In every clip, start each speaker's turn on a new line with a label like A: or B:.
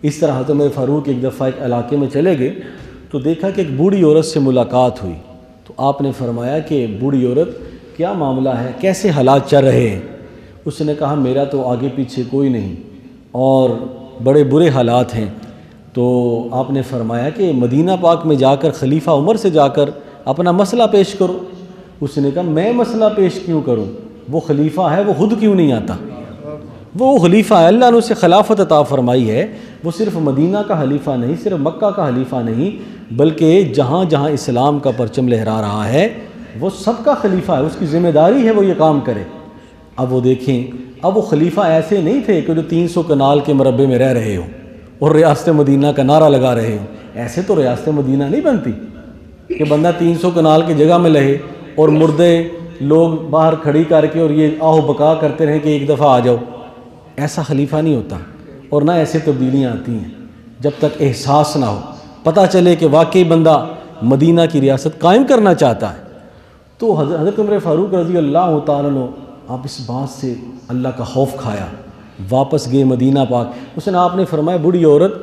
A: اس طرح حضرت عمر فاروق ایک دفعہ ایک علاقے میں چلے گئے تو دیکھا کہ ایک بوڑھی عورت سے ملاقات ہوئی، تو آپ نے فرمایا کہ بوڑھی عورت کیا معاملہ ہے، کیسے حالات چل رہے ہیں؟ اس نے کہا میرا تو آگے پیچھے کوئی نہیں اور بڑے برے حالات ہیں۔ تو آپ نے فرمایا کہ مدینہ پاک میں جا کر خلیفہ عمر سے جا کر اپنا مسئلہ پیش کرو۔ اس نے کہا میں مسئلہ پیش کیوں کروں، وہ خلیفہ ہے، وہ خود کیوں نہیں آتا؟ وہ خلیفہ ہے، اللہ نے اسے خلافت عطا فرمائی ہے، وہ صرف مدینہ کا خلیفہ نہیں، صرف مکہ کا خلیفہ نہیں، بلکہ جہاں جہاں اسلام کا پرچم لہرا رہا ہے وہ سب کا خلیفہ ہے، اس کی ذمہ داری ہے وہ یہ کام کرے۔ اب وہ دیکھیں، اب وہ خلیفہ ایسے نہیں تھے کہ جو 300 کنال کے مربع میں رہ رہے ہوں اور ریاست مدینہ کا نعرہ لگا رہے ہوں۔ ایسے تو ریاست مدینہ نہیں بنتی کہ بندہ 300 کنال کی جگہ میں رہے اور مردے لوگ باہر کھڑی کر کے اور یہ آہو بکا کرتے رہیں کہ ایک دفعہ آ جاؤ۔ ایسا خلیفہ نہیں ہوتا، اور نہ ایسے تبدیلیاں آتی ہیں جب تک احساس نہ ہو، پتہ چلے کہ واقعی بندہ مدینہ کی ریاست قائم کرنا چاہتا ہے۔ تو حضرت عمر فاروق رضی اللہ تعالیٰ عنہ آپ اس بات سے اللہ کا خوف کھایا، واپس گئے مدینہ پاک۔ اس نے آپ نے فرمایا بوڑھی عورت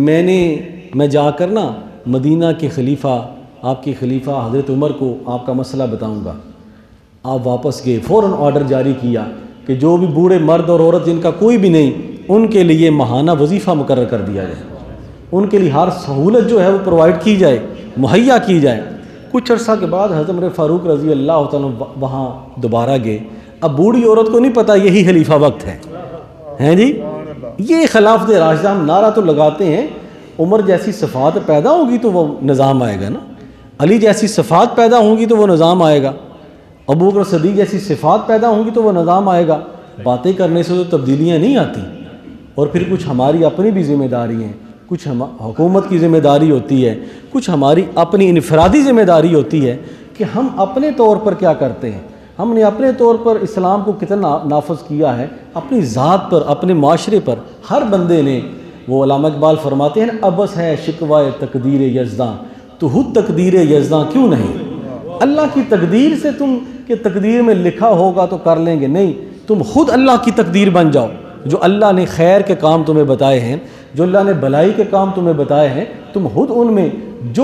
A: میں جا کر نا مدینہ کے خلیفہ، آپ کے خلیفہ حضرت عمر کو آپ کا مسئلہ بتاؤں گا۔ آپ واپس گئے، فوراً آرڈر جاری کیا کہ جو بھی بوڑھے مرد اور عورت جن کا کوئی بھی نہیں، ان کے لیے ماہانہ وظیفہ مقرر کر دیا جائے، ان کے لیے ہر سہولت جو ہے وہ پرووائڈ کی جائے، مہیا کی جائے۔ کچھ عرصہ کے بعد حضرت عمر فاروق رضی اللہ تعالیٰ وہاں دوبارہ گئے۔ اب بوڑھی عورت کو نہیں پتہ یہی خلیفہ وقت ہے جی، یہ خلافت راشدہ ہم نعرہ تو لگاتے ہیں، عمر جیسی صفات پیدا ہوگی تو وہ نظام آئے گا نا، علی جیسی صفات پیدا ہوں گی تو وہ نظام آئے گا، ابو بکر صدیق جیسی صفات پیدا ہوں گی تو وہ نظام آئے گا۔ باتیں کرنے سے تو تبدیلیاں نہیں آتی، اور پھر کچھ ہماری اپنی بھی ذمہ داری ہیں، کچھ حکومت کی ذمہ داری ہوتی ہے، کچھ ہماری اپنی انفرادی ذمہ داری ہوتی ہے کہ ہم اپنے طور پر کیا کرتے ہیں، ہم نے اپنے طور پر اسلام کو کتنا نافذ کیا ہے، اپنی ذات پر، اپنے معاشرے پر ہر بندے نے۔ وہ علامہ اقبال فرماتے ہیں ابس ہے شکوائے تقدیر یزداں، تو خود تقدیر یزداں کیوں نہیں؟ اللہ کی تقدیر سے تم کہ تقدیر میں لکھا ہوگا تو کر لیں گے، نہیں، تم خود اللہ کی تقدیر بن جاؤ۔ جو اللہ نے خیر کے کام تمہیں بتائے ہیں، جو اللہ نے بھلائی کے کام تمہیں بتائے ہیں، تم خود ان میں جو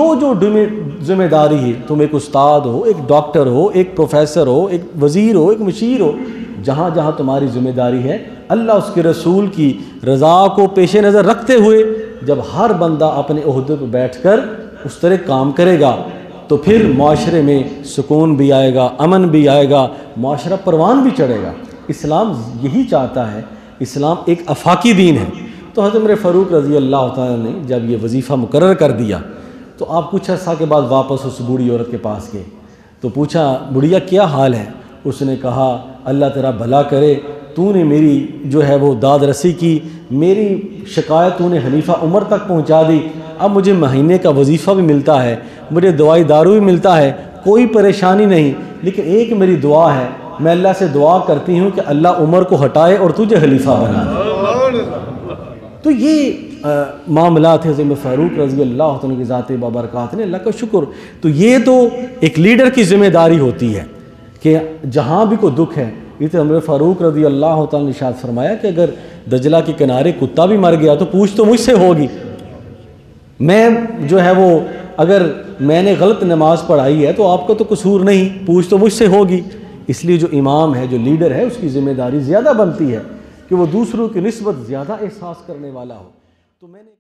A: ذمہ داری ہے، تم ایک استاد ہو، ایک ڈاکٹر ہو، ایک پروفیسر ہو، ایک وزیر ہو، ایک مشیر ہو، جہاں جہاں تمہاری ذمہ داری ہے، اللہ اس کے رسول کی رضا کو پیش نظر رکھتے ہوئے جب ہر بندہ اپنے عہدے پہ بیٹھ کر اس طرح کام کرے گا تو پھر معاشرے میں سکون بھی آئے گا، امن بھی آئے گا، معاشرہ پروان بھی چڑھے گا۔ اسلام یہی چاہتا ہے، اسلام ایک آفاقی دین ہے۔ تو حضرت عمر فاروق رضی اللہ تعالیٰ نے جب یہ وظیفہ مقرر کر دیا تو آپ کچھ عرصہ کے بعد واپس اس بوڑھی عورت کے پاس گئے تو پوچھا بڑھیا کیا حال ہے؟ اس نے کہا اللہ تیرا بھلا کرے، تو نے میری جو ہے وہ داد رسی کی، میری شکایت تو نے خلیفہ عمر تک پہنچا دی، اب مجھے مہینے کا وظیفہ بھی ملتا ہے، مجھے دوائی دارو بھی ملتا ہے، کوئی پریشانی نہیں، لیکن ایک میری دعا ہے، میں اللہ سے دعا کرتی ہوں کہ اللہ عمر کو ہٹائے اور تجھے خلیفہ بنا دے۔ تو یہ معاملات حضرت عمر فاروق رضی اللہ عنہ کی ذات بابرکات نے، اللہ کا شکر۔ تو یہ تو ایک لیڈر کی ذمہ داری ہوتی ہے کہ جہاں بھی کوئی دکھ ہے، یہ عمر فاروق رضی اللہ تعالیٰ نے ارشاد فرمایا کہ اگر دجلہ کے کنارے کتا بھی مر گیا تو پوچھ تو مجھ سے ہوگی، میں جو ہے وہ اگر میں نے غلط نماز پڑھائی ہے تو آپ کا تو قصور نہیں، پوچھ تو مجھ سے ہوگی۔ اس لیے جو امام ہے، جو لیڈر ہے، اس کی ذمہ داری زیادہ بنتی ہے کہ وہ دوسروں کی نسبت زیادہ احساس کرنے والا ہو۔ تو میں نے